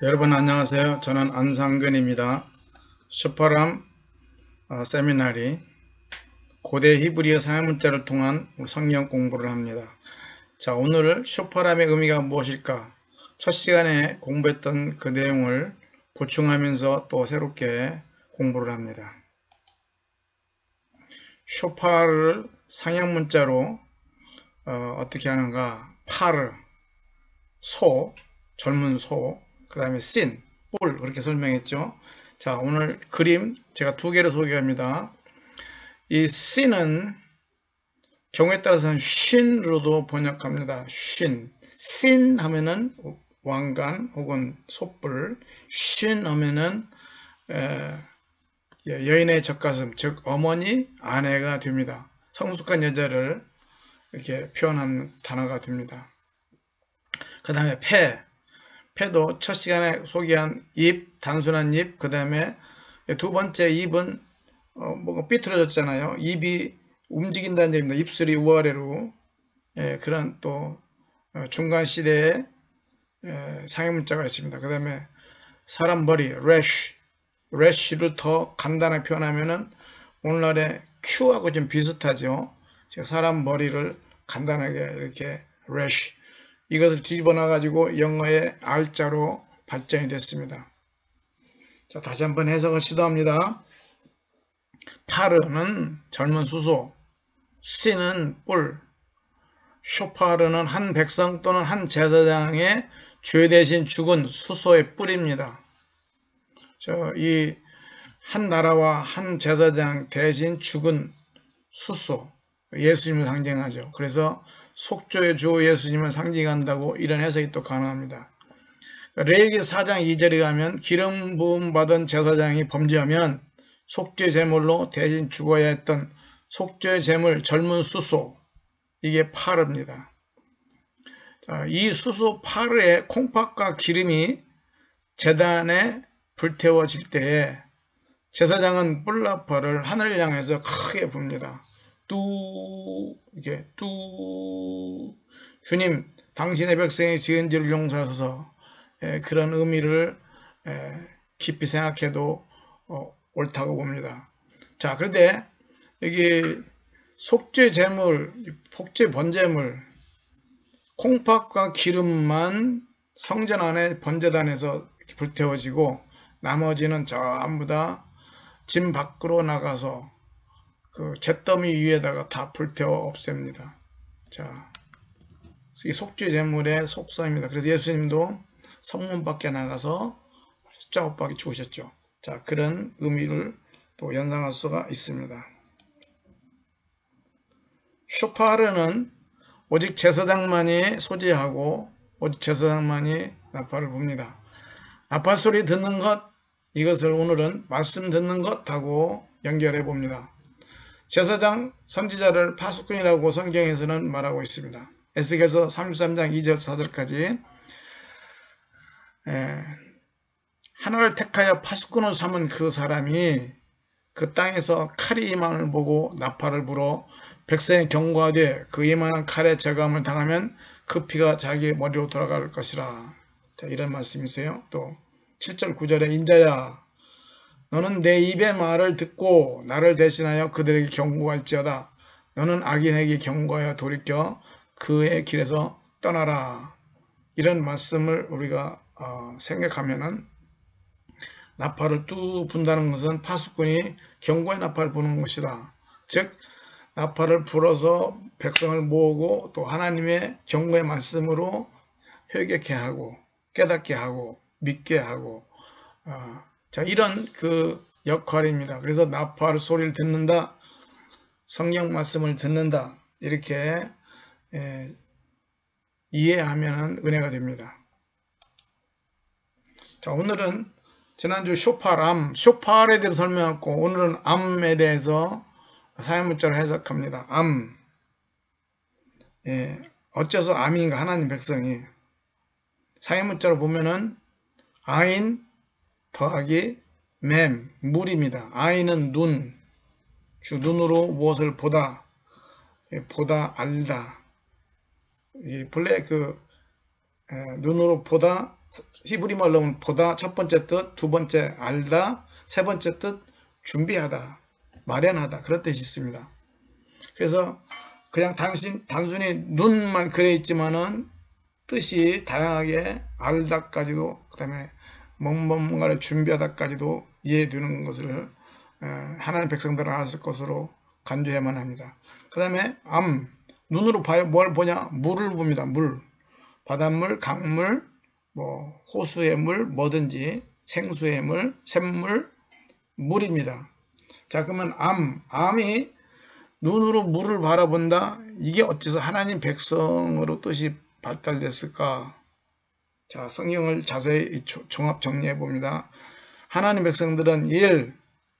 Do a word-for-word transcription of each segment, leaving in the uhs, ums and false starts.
여러분 안녕하세요. 저는 안상근입니다. 슈퍼람 어, 세미나리 고대 히브리어 사용문자를 통한 성경 공부를 합니다. 자, 오늘 슈퍼람의 의미가 무엇일까? 첫 시간에 공부했던 그 내용을 보충하면서 또 새롭게 공부를 합니다. 쇼파를 상형문자로 어, 어떻게 하는가? 파르, 소, 젊은 소, 그 다음에 씬, 뿔, 그렇게 설명했죠. 자, 오늘 그림 제가 두 개를 소개합니다. 이 씬은 경우에 따라서는 쉰으로도 번역합니다. 쉰. 씬 하면은 왕관 혹은 솥불, 쉰 하면은 에, 여인의 젖가슴, 즉 어머니, 아내가 됩니다. 성숙한 여자를 이렇게 표현한 단어가 됩니다. 그 다음에 폐, 폐도 첫 시간에 소개한 입, 단순한 입, 그 다음에 두 번째 입은 어, 뭐가 삐뚤어졌잖아요. 입이 움직인다는 얘기입니다. 입술이 우아래로. 예, 그런 또 중간 시대에 예, 상형문자가 있습니다. 그 다음에 사람 머리, rash, rash를 더 간단하게 표현하면은 오늘날의 Q하고 좀 비슷하죠. 사람 머리를 간단하게 이렇게 rash, 이것을 뒤집어 놔가지고 영어의 R자로 발전이 됐습니다. 자, 다시 한번 해석을 시도합니다. 파르는 젊은 수소, 씨는 뿔, 쇼파르는 한 백성 또는 한 제사장의 죄 대신 죽은 수소의 뿔입니다. 저, 이 한 나라와 한 제사장 대신 죽은 수소, 예수님을 상징하죠. 그래서 속죄의 주 예수님을 상징한다고 이런 해석이 또 가능합니다. 레위기 사 장 이 절에 가면 기름 부음 받은 제사장이 범죄하면 속죄 제물로 대신 죽어야 했던 속죄 제물 젊은 수소, 이게 파르입니다. 자, 이 수소 파르의 콩팥과 기름이 제단에 불태워질 때에 제사장은 뿔나팔을 하늘을 향해서 크게 붑니다. 뚜, 이게 뚜, 주님 당신의 백성이 지은 죄를 용서하소서. 에, 그런 의미를 에, 깊이 생각해도 어, 옳다고 봅니다. 자, 그런데 여기 속죄 제물, 속죄 번제물, 콩팥과 기름만 성전 안에 번제단에서 불태워지고 나머지는 전부 다 진 밖으로 나가서 그 잿더미 위에다가 다 불태워 없앱니다. 자, 이 속죄 제물의 속성입니다. 그래서 예수님도 성문 밖에 나가서 십자가 못 박혀 죽으셨죠. 자, 그런 의미를 또 연상할 수가 있습니다. 쇼파르는 오직 제사장만이 소지하고 오직 제사장만이 나팔을 붑니다. 나팔 소리 듣는 것, 이것을 오늘은 말씀 듣는 것하고 연결해 봅니다. 제사장 선지자를 파수꾼이라고 성경에서는 말하고 있습니다. 에스겔서 삼십삼 장 이 절 사 절까지 에, 하나를 택하여 파수꾼을 삼은 그 사람이 그 땅에서 칼이 임함을 보고 나팔을 불어 백성이 경고하되 그 임하는 칼에 제감을 당하면 그 피가 자기 머리로 돌아갈 것이라. 자, 이런 말씀이세요. 또 칠 절 구 절에 인자야 너는 내 입의 말을 듣고 나를 대신하여 그들에게 경고할지어다. 너는 악인에게 경고하여 돌이켜 그의 길에서 떠나라. 이런 말씀을 우리가 어, 생각하면은 나팔을 뚜 분다는 것은 파수꾼이 경고의 나팔을 부는 것이다. 즉 나팔을 불어서 백성을 모으고 또 하나님의 경고의 말씀으로 회개케 하고 깨닫게 하고 믿게 하고 어, 자, 이런 그 역할입니다. 그래서 나팔 소리를 듣는다, 성경 말씀을 듣는다, 이렇게 에, 이해하면 은혜가 됩니다. 자, 오늘은 지난주 쇼파람, 쇼파르에 대해서 설명했고 오늘은 암에 대해서 사용문자로 해석합니다. 암, 예, 어째서 암인가? 하나님 백성이 사용문자로 보면은 아인 더하기 맴, 물입니다. 아인은 눈, 주 눈으로 무엇을 보다, 보다 알다. 이 본래 그 에, 눈으로 보다 히브리 말로 하면 보다 첫 번째 뜻, 두 번째 알다, 세 번째 뜻 준비하다, 마련하다 그런 뜻이 있습니다. 그래서 그냥 당신 단순히 눈만 그래 있지만은 뜻이 다양하게 알다까지도 그다음에 뭔가를 준비하다까지도 이해되는 것을 하나님 백성들은 알았을 것으로 간주해야만 합니다. 그 다음에 암, 눈으로 봐요. 뭘 보냐? 물을 봅니다. 물, 바닷물, 강물, 뭐 호수의 물, 뭐든지 생수의 물, 샘물, 물입니다. 자, 그러면 암, 암이 눈으로 물을 바라본다. 이게 어째서 하나님 백성으로 뜻이 발달됐을까? 자, 성경을 자세히 종합 정리해 봅니다. 하나님 백성들은 일,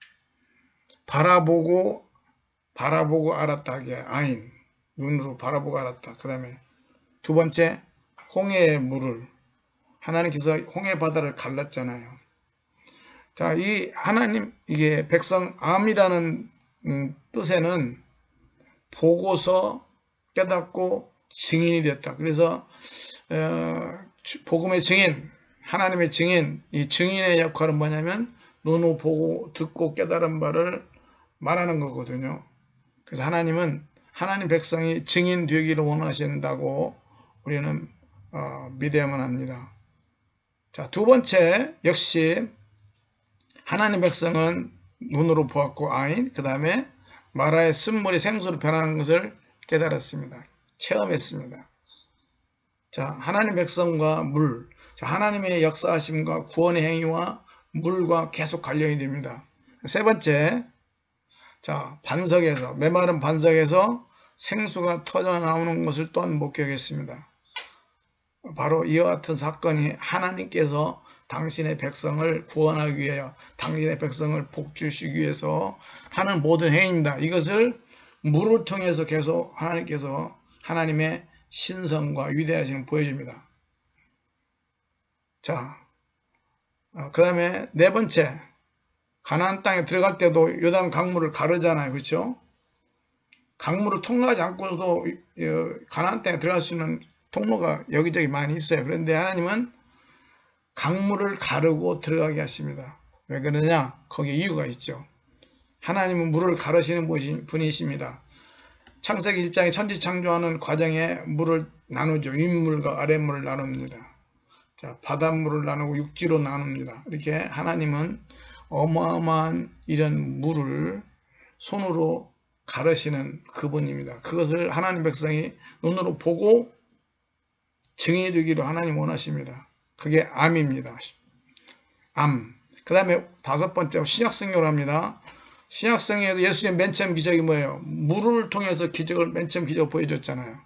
바라보고 바라보고 알았다. 하게 아인, 눈으로 바라보고 알았다. 그 다음에 두 번째, 홍해의 물을 하나님께서 홍해 바다를 갈랐잖아요. 자, 이 하나님 이게 백성 암이라는 음, 뜻에는 보고서 깨닫고 증인이 됐다. 그래서 어, 복음의 증인, 하나님의 증인, 이 증인의 역할은 뭐냐면 눈으로 보고 듣고 깨달은 바를 말하는 거거든요. 그래서 하나님은 하나님 백성이 증인 되기를 원하신다고 우리는 어, 믿어야만 합니다. 자, 두 번째 역시 하나님 백성은 눈으로 보았고 아인, 그 다음에 마라의 쓴물이 생수로 변하는 것을 깨달았습니다. 체험했습니다. 자, 하나님 백성과 물, 자, 하나님의 역사하심과 구원의 행위와 물과 계속 관련이 됩니다. 세 번째, 자, 반석에서, 메마른 반석에서 생수가 터져 나오는 것을 또한 목격했습니다. 바로 이와 같은 사건이 하나님께서 당신의 백성을 구원하기 위하여, 당신의 백성을 복주시기 위해서 하는 모든 행위입니다. 이것을 물을 통해서 계속 하나님께서 하나님의 신성과 위대하심을 보여줍니다. 자, 그 다음에 네 번째, 가나안 땅에 들어갈 때도 요단 강물을 가르잖아요. 그렇죠? 강물을 통과하지 않고도 가나안 땅에 들어갈 수 있는 통로가 여기저기 많이 있어요. 그런데 하나님은 강물을 가르고 들어가게 하십니다. 왜 그러냐? 거기에 이유가 있죠. 하나님은 물을 가르시는 분이십니다. 창세기 일 장에 천지 창조하는 과정에 물을 나누죠. 윗물과 아랫물을 나눕니다. 자, 바닷물을 나누고 육지로 나눕니다. 이렇게 하나님은 어마어마한 이런 물을 손으로 가르시는 그분입니다. 그것을 하나님 백성이 눈으로 보고 증인이 되기를 하나님 원하십니다. 그게 암입니다. 암. 그 다음에 다섯 번째 신약성경을 합니다. 신약성경에도 예수님 맨 처음 기적이 뭐예요? 물을 통해서 기적을 맨 처음 기적을 보여줬잖아요.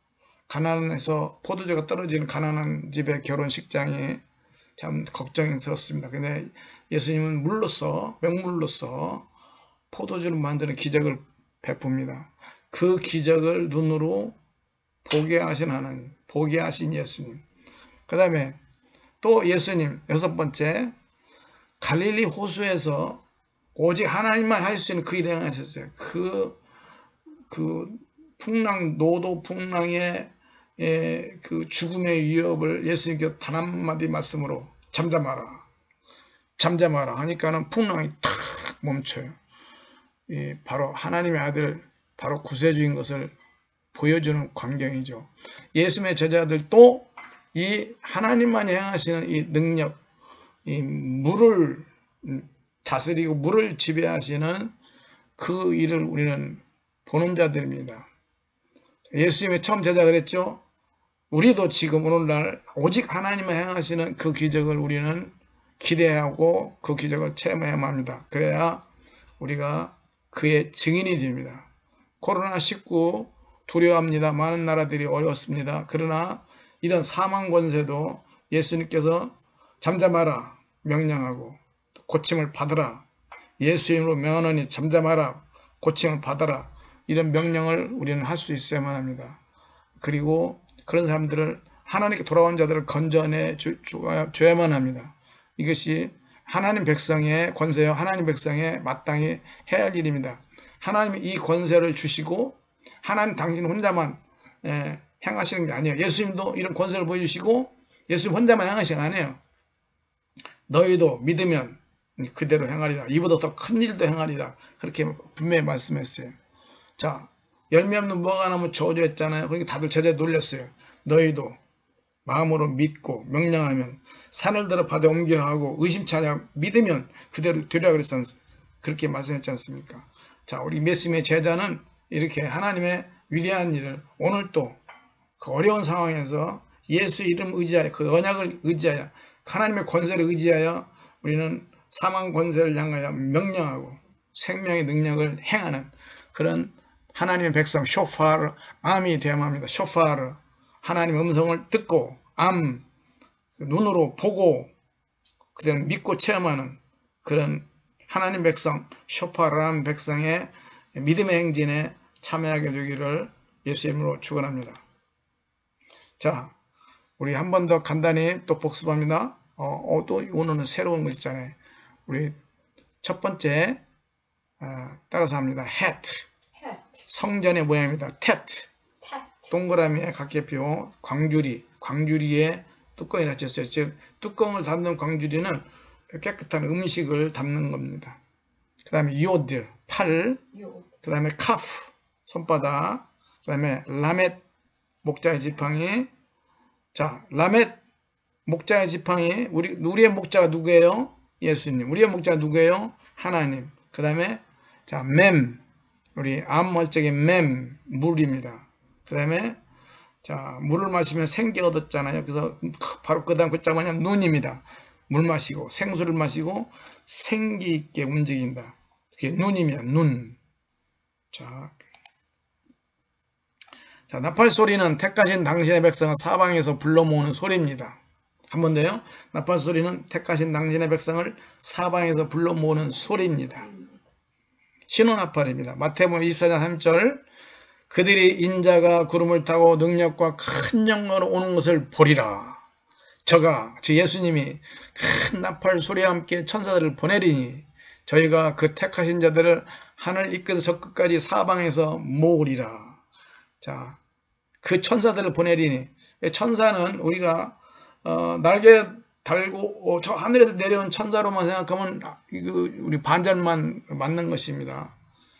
가나안에서 포도주가 떨어지는 가나안 집의 결혼식장이 참 걱정스럽습니다. 근데 예수님은 물로써, 맹물로써 포도주를 만드는 기적을 베풉니다. 그 기적을 눈으로 보게 하신 하나님, 보게 하신 예수님. 그 다음에 또 예수님, 여섯 번째, 갈릴리 호수에서 오직 하나님만 할 수 있는 그 일을 하셨어요. 그, 그 풍랑, 노도 풍랑의 예, 그 죽음의 위협을 예수님께서 단 한마디 말씀으로 잠잠하라. 잠잠하라 하니까는 풍랑이 탁 멈춰요. 예, 바로 하나님의 아들, 바로 구세주인 것을 보여주는 광경이죠. 예수님의 제자들도 이 하나님만이 행하시는 이 능력, 이 물을 다스리고 물을 지배하시는 그 일을 우리는 보는 자들입니다. 예수님의 처음 제자 그랬죠. 우리도 지금 오늘날 오직 하나님만 행하시는 그 기적을 우리는 기대하고 그 기적을 체험해야만 합니다. 그래야 우리가 그의 증인이 됩니다. 코로나 십구 두려워합니다. 많은 나라들이 어려웠습니다. 그러나 이런 사망 권세도 예수님께서 잠잠하라 명령하고 고침을 받으라. 예수 이름으로 명하노니 잠잠하라. 고침을 받아라. 이런 명령을 우리는 할 수 있어야만 합니다. 그리고 그런 사람들을 하나님께 돌아온 자들을 건져내 줘야만 합니다. 이것이 하나님 백성의 권세요. 하나님 백성의 마땅히 해야 할 일입니다. 하나님이 이 권세를 주시고 하나님 당신 혼자만 예, 행하시는 게 아니에요. 예수님도 이런 권세를 보여주시고 예수님 혼자만 행하신 거 아니에요. 너희도 믿으면 그대로 행하리라. 이보다 더 큰 일도 행하리라. 그렇게 분명히 말씀했어요. 자, 열매 없는 무화과 나무 저주했잖아요. 그러니까 다들 제자에 놀렸어요. 너희도 마음으로 믿고 명령하면 산을 들어 바다에 옮기라 하고 의심치 않냐 믿으면 그대로 되리라 그랬지 그렇게 말씀했지 않습니까? 자, 우리 예수님의 제자는 이렇게 하나님의 위대한 일을 오늘 또 그 어려운 상황에서 예수 이름 의지하여 그 언약을 의지하여 하나님의 권세를 의지하여 우리는 사망 권세를 향하여 명령하고 생명의 능력을 행하는 그런 하나님의 백성 쇼파르 암이 되어야 합니다. 쇼파르 하나님의 음성을 듣고 암 눈으로 보고 그대로 믿고 체험하는 그런 하나님 백성 쇼파르 암 백성의 믿음의 행진에 참여하게 되기를 예수 이름으로 축원합니다. 자, 우리 한 번 더 간단히 또 복습합니다. 어, 어, 또 오늘은 새로운 거 있잖아요. 우리 첫 번째 어, 따라서 합니다. hat. 성전의 모양입니다. 텟. 동그라미에 각개표 광주리. 광주리에 뚜껑이 닫혔어요. 즉 뚜껑을 닫는 광주리는 깨끗한 음식을 담는 겁니다. 그 다음에 요드. 팔. 그 다음에 카프. 손바닥. 그 다음에 라멧. 목자의 지팡이. 자, 라멧. 목자의 지팡이. 우리, 우리의 목자가 누구예요? 예수님. 우리의 목자가 누구예요? 하나님. 그 다음에 자, 맴. 우리 암 멀쩡의 맴. 물입니다. 그 다음에 자, 물을 마시면 생기 얻었잖아요. 그래서 바로 그 다음 글자가 뭐냐면 눈입니다. 물 마시고 생수를 마시고 생기 있게 움직인다. 그게 눈입니다. 눈. 자, 자, 나팔 소리는 택하신 당신의 백성을 사방에서 불러 모으는 소리입니다. 한 번 더요. 나팔 소리는 택하신 당신의 백성을 사방에서 불러 모으는 소리입니다. 신호나팔입니다. 마태복음 이십사 장 삼 절 그들이 인자가 구름을 타고 능력과 큰 영광으로 오는 것을 보리라. 저가 즉 예수님이 큰 나팔 소리와 함께 천사들을 보내리니 저희가 그 택하신 자들을 하늘 이끝에서 저 끝까지 사방에서 모으리라. 자, 그 천사들을 보내리니 천사는 우리가 어, 날개 달고 어, 저 하늘에서 내려온 천사로만 생각하면 그 우리 반전만 맞는 것입니다.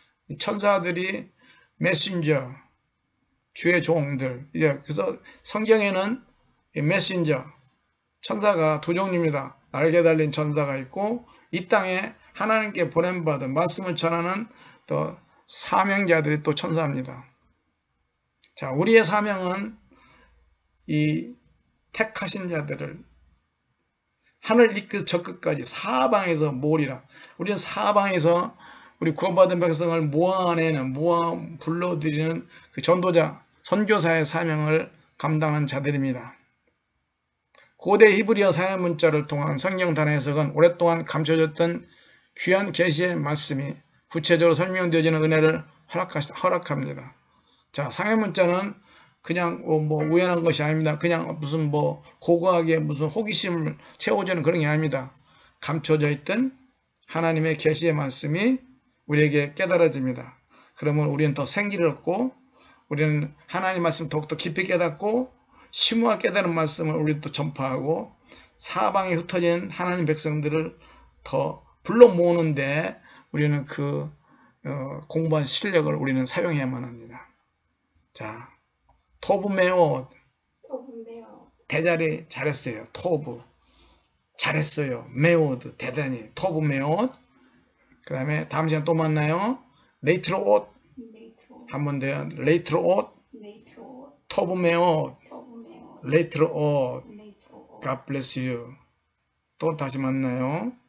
천사들이 메신저 주의 종들. 이제 그래서 성경에는 메신저 천사가 두 종류입니다. 날개 달린 천사가 있고 이 땅에 하나님께 보냄받은 말씀을 전하는 또 사명자들이 또 천사입니다. 자, 우리의 사명은 이 택하신 자들을 하늘 이끝 저 끝까지 사방에서 모으리라. 우리는 사방에서 우리 구원받은 백성을 모아내는 모아 불러들이는 그 전도자 선교사의 사명을 감당한 자들입니다. 고대 히브리어 사회 문자를 통한 성경 단어 해석은 오랫동안 감춰졌던 귀한 계시의 말씀이 구체적으로 설명되어지는 은혜를 허락합니다. 자, 상해 문자는 그냥 뭐 우연한 것이 아닙니다. 그냥 무슨 뭐 고고하게 무슨 호기심을 채워주는 그런 게 아닙니다. 감춰져 있던 하나님의 계시의 말씀이 우리에게 깨달아집니다. 그러면 우리는 더 생기를 얻고 우리는 하나님 말씀 더욱더 깊이 깨닫고 심오하게 깨달은 말씀을 우리 또 전파하고 사방에 흩어진 하나님 백성들을 더 불러 모으는데 우리는 그 어, 공부한 실력을 우리는 사용해야만 합니다. 자, 토브 메오 대자리 잘했어요. 토브 잘했어요. 메오드 대단히 토브 메오. 그 다음에 다음 시간 또 만나요. 레이트로 옷 한 번 더요. 레이트로 옷 토브 메오 레이트로 옷 God bless you. 또 다시 만나요.